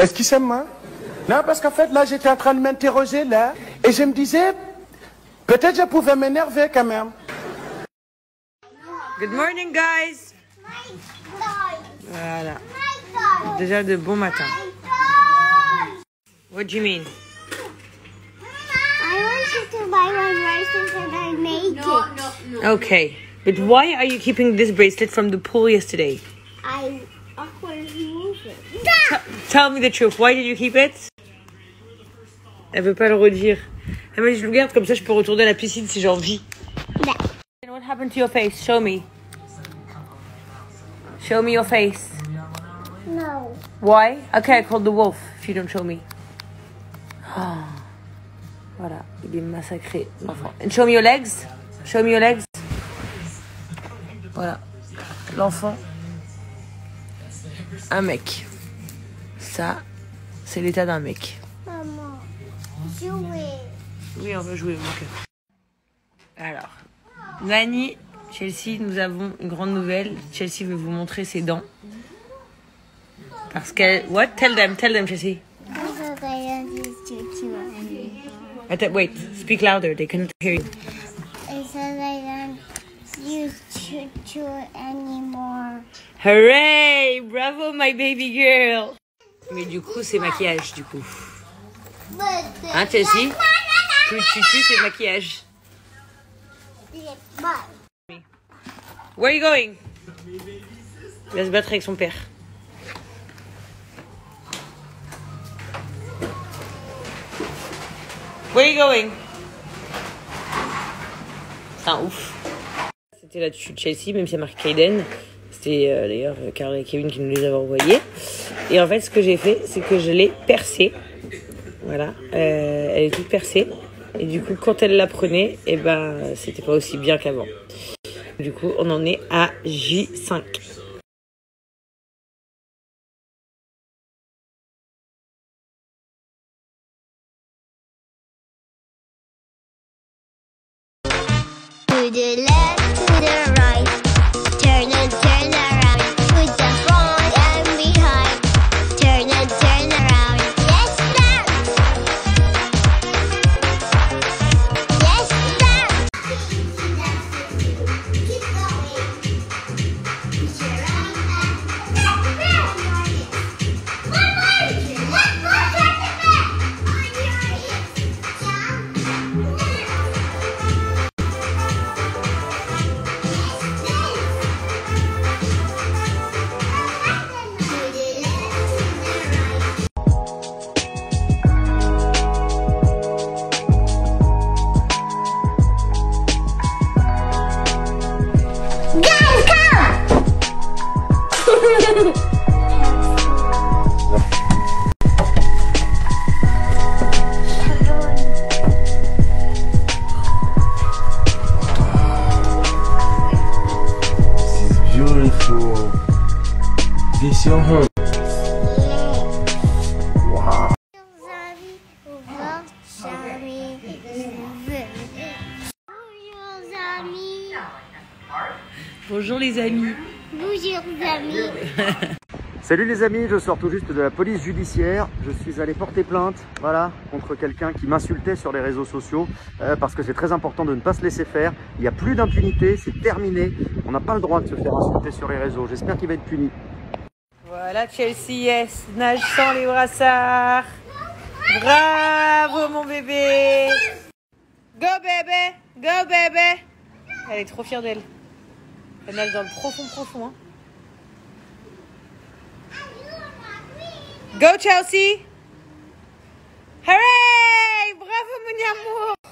Est-ce qu'ils s'aiment, hein? Non, parce qu'en fait, là, j'étais en train de m'interroger, là, et je me disais, peut-être je pouvais m'énerver quand même. Good morning, guys. Voilà. Déjà de bon matin. What do you mean? I wanted to buy one bracelet and I made it. No. Okay. But why are you keeping this bracelet from the pool yesterday? I couldn't move it. Tell me the truth. Why did you keep it? Elle veut pas le redire. Elle m'a dit je le garde comme ça je peux retourner à la piscine si j'ai envie. No. And what happened to your face? Show me. Show me your face. No. Why? Okay, I called the wolf if you don't show me. Oh. Voilà, il est massacré, l'enfant. And show me your legs. Show me your legs. Voilà, l'enfant. Un mec. Ça, c'est l'état d'un mec. Maman, jouer. Oui, on va jouer, mon cœur. Alors, Nani, Chelsea, nous avons une grande nouvelle. Chelsea veut vous montrer ses dents. Parce qu'elle... What? Tell them, Chelsea. Wait, speak louder, they cannot hear you. It says I don't use choo-choo anymore. Hooray! Bravo, my baby girl! Mais du coup, c'est maquillage, du coup. Hein, Chelsea? Plus chuchu, c'est maquillage. Where are you going? Il va se battre avec son père. Where are you going? C'est un ouf. C'était là-dessus de Chelsea, même si c'est marqué Kaden. C'était d'ailleurs Carla et Kevin qui nous les avaient envoyés. Et en fait, ce que j'ai fait, c'est que je l'ai percée. Voilà. Elle est toute percée. Et du coup, quand elle la prenait, eh ben, c'était pas aussi bien qu'avant. Du coup, on en est à J5. To the left, to the right, turn around, put the front and behind, turn around, yes ma'am, yes ma'am. Keep This your home. Wow. Bonjour les amis. Bonjour amis. Salut les amis, je sors tout juste de la police judiciaire. Je suis allé porter plainte, voilà, contre quelqu'un qui m'insultait sur les réseaux sociaux parce que c'est très important de ne pas se laisser faire. Il n'y a plus d'impunité, c'est terminé. On n'a pas le droit de se faire insulter sur les réseaux. J'espère qu'il va être puni. Voilà Chelsea, yes, nage sans les brassards. Bravo mon bébé. Go bébé, go bébé. Elle est trop fière d'elle. Elle nage dans le profond, hein. Go Chelsea. Hooray. Bravo mon amour.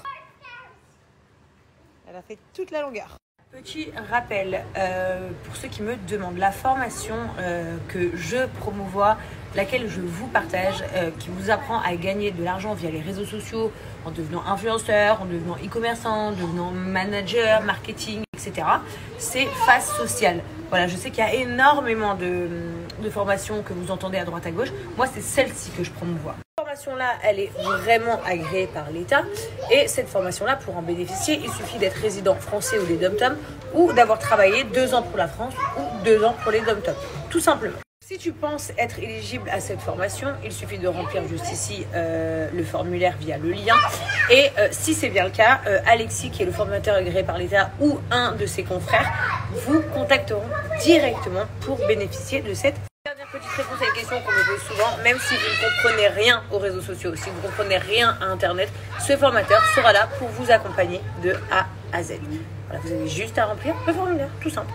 Elle a fait toute la longueur. Petit rappel, pour ceux qui me demandent, la formation que je promouvois, laquelle je vous partage, qui vous apprend à gagner de l'argent via les réseaux sociaux, en devenant influenceur, en devenant e-commerçant, en devenant manager, marketing, etc. C'est Phase Sociale. Voilà, je sais qu'il y a énormément de formations que vous entendez à droite à gauche. Moi, c'est celle-ci que je promouvois. Cette formation-là, elle est vraiment agréée par l'État. Et cette formation-là, pour en bénéficier, il suffit d'être résident français ou des DOM-TOM ou d'avoir travaillé 2 ans pour la France ou 2 ans pour les DOM-TOM. Tout simplement. Si tu penses être éligible à cette formation, il suffit de remplir juste ici le formulaire via le lien. Et si c'est bien le cas, Alexis, qui est le formateur agréé par l'État, ou un de ses confrères, vous contacteront directement pour bénéficier de cette dernière petite réponse à une question qu'on me pose souvent. Même si vous ne comprenez rien aux réseaux sociaux, si vous ne comprenez rien à Internet, ce formateur sera là pour vous accompagner de A à Z. Voilà, vous avez juste à remplir le formulaire, tout simple.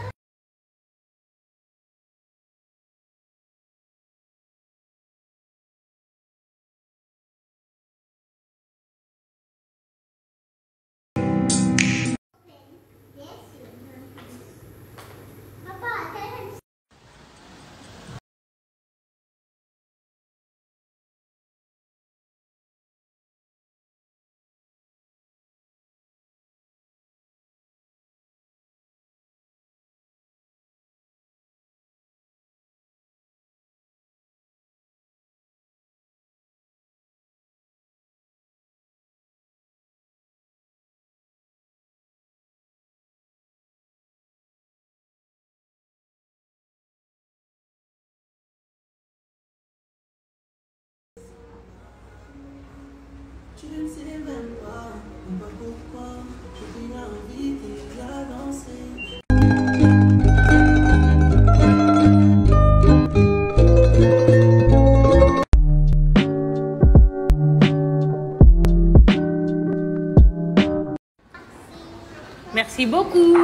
Tu ne sais même pas, pourquoi je t'ai invité à danser. Merci beaucoup.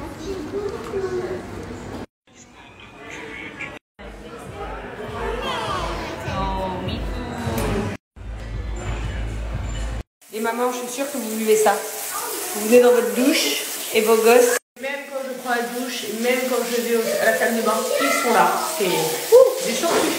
Les mamans, je suis sûre que vous vivez ça. Vous venez dans votre douche et vos gosses, même quand je prends la douche, et même quand je vais à la salle de bain, ils sont là. C'est des chances.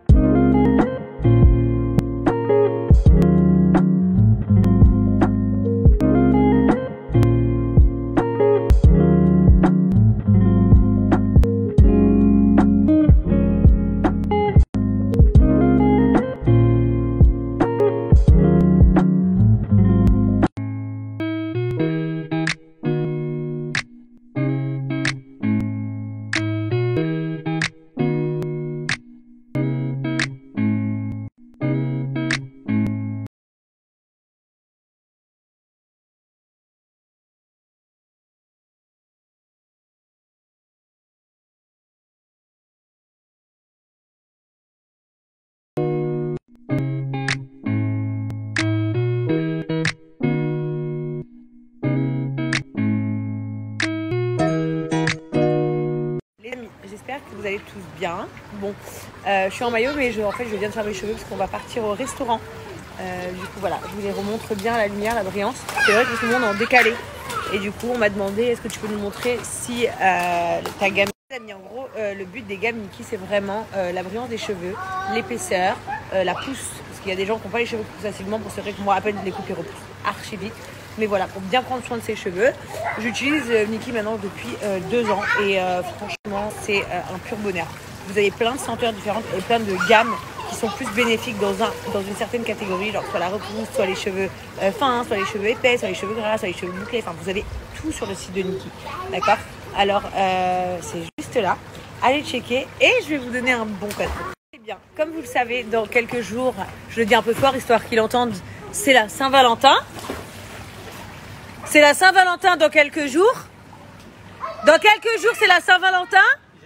J'espère que vous allez tous bien. Bon, je suis en maillot, mais en fait, je viens de faire mes cheveux parce qu'on va partir au restaurant. Du coup, voilà, je vous les remontre bien la lumière, la brillance. C'est vrai que tout le monde est en décalé. Et du coup, on m'a demandé, est-ce que tu peux nous montrer si ta gamme... En gros, le but des gammes Niki, c'est vraiment la brillance des cheveux, l'épaisseur, la pousse. Parce qu'il y a des gens qui n'ont pas les cheveux qui poussent facilement. Bon, c'est vrai que moi, à peine les couper repoussent archi vite. Mais voilà, pour bien prendre soin de ses cheveux, j'utilise Niki maintenant depuis 2 ans et franchement, c'est un pur bonheur. Vous avez plein de senteurs différentes et plein de gammes qui sont plus bénéfiques dans une certaine catégorie, genre soit la repousse, soit les cheveux fins, soit les cheveux épais, soit les cheveux gras, soit les cheveux bouclés. Enfin, vous avez tout sur le site de Niki, d'accord? Alors, c'est juste là. Allez checker et je vais vous donner un bon code. Eh bien, comme vous le savez, dans quelques jours, je le dis un peu fort, histoire qu'ils l'entendent, c'est la Saint-Valentin. C'est la Saint-Valentin dans quelques jours. Dans quelques jours, c'est la Saint-Valentin.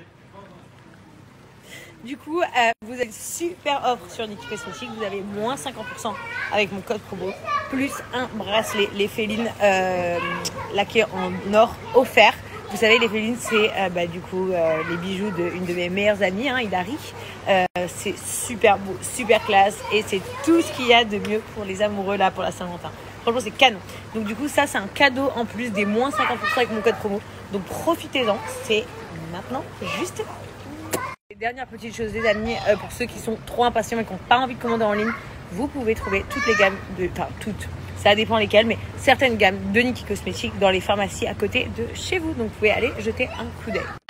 Du coup, vous avez une super offre sur Niki Cosmétiques. Vous avez moins 50% avec mon code promo. Plus un bracelet, les Félines laqué en or offert. Vous savez, les Félines, c'est du coup les bijoux d'une de mes meilleures amies, Hilary. C'est super beau, super classe et c'est tout ce qu'il y a de mieux pour les amoureux là pour la Saint-Valentin. Franchement, c'est canon. Donc du coup, ça, c'est un cadeau en plus des moins 50% avec mon code promo. Donc profitez-en, c'est maintenant juste là. Et dernière petite chose, les amis, pour ceux qui sont trop impatients et qui n'ont pas envie de commander en ligne, vous pouvez trouver toutes les gammes, toutes, ça dépend lesquelles, mais certaines gammes de Niki Cosmétiques dans les pharmacies à côté de chez vous. Donc vous pouvez aller jeter un coup d'œil.